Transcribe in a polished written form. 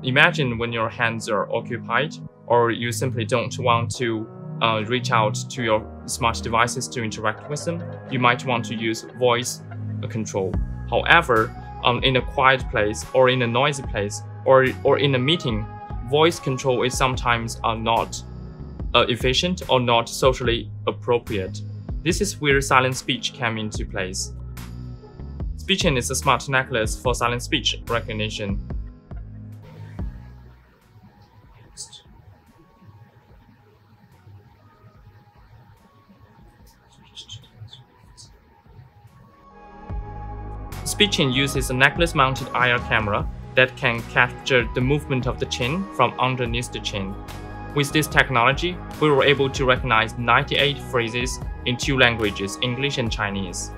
Imagine when your hands are occupied, or you simply don't want to reach out to your smart devices to interact with them, you might want to use voice control. However, in a quiet place or in a noisy place or in a meeting, voice control is sometimes not efficient or not socially appropriate. This is where silent speech came into place. SpeeChin is a smart necklace for silent speech recognition. SpeeChin uses a necklace-mounted IR camera that can capture the movement of the chin from underneath the chin. With this technology, we were able to recognize 98 phrases in 2 languages, English and Chinese.